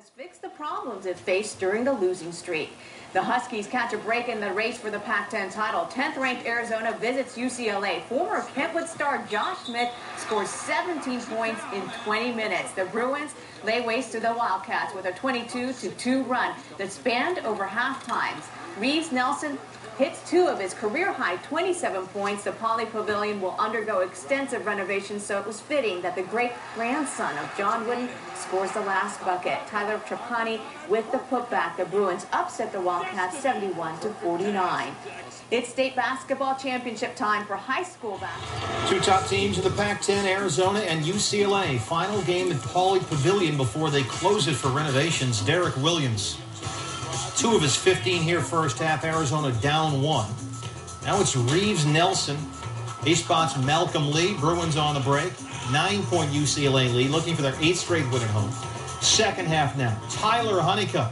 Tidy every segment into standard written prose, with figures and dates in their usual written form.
has fixed the problems it faced during the losing streak. The Huskies catch a break in the race for the Pac-10 title. 10th-ranked Arizona visits UCLA. Former Kentwood star Josh Smith scores 17 points in 20 minutes. The Bruins lay waste to the Wildcats with a 22-2 run that spanned over half times. Reeves Nelson hits two of his career-high 27 points. The Pauley Pavilion will undergo extensive renovations, so it was fitting that the great-grandson of John Wooden scores the last bucket. Tyler Trapani with the putback. The Bruins upset the Wildcats 71-49. It's state basketball championship time for high school basketball. Two top teams in the Pac-10, Arizona and UCLA. Final game at Pauley Pavilion before they close it for renovations. Derek Williams. 2 of his 15 here first half. Arizona down 1. Now it's Reeves Nelson. He spots Malcolm Lee. Bruins on the break. 9-point UCLA lead, looking for their 8th straight win at home. Second half now. Tyler Honeycutt.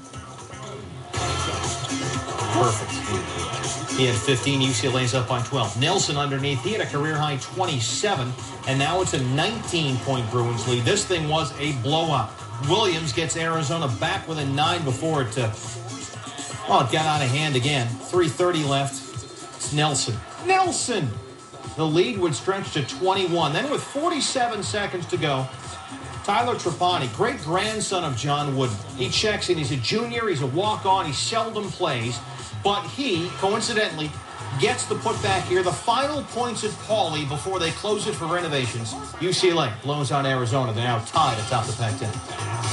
Perfect. He had 15. UCLA's up by 12. Nelson underneath. He had a career-high 27. And now it's a 19-point Bruins lead. This thing was a blowout. Williams gets Arizona back within 9 before it it got out of hand again. 3:30 left. It's Nelson. The lead would stretch to 21. Then with 47 seconds to go, Tyler Trapani, great-grandson of John Wooden. He checks in. He's a junior. He's a walk-on. He seldom plays. But he, coincidentally, gets the putback here. The final points at Pauley before they close it for renovations. UCLA blows out Arizona. They're now tied atop the Pac-10.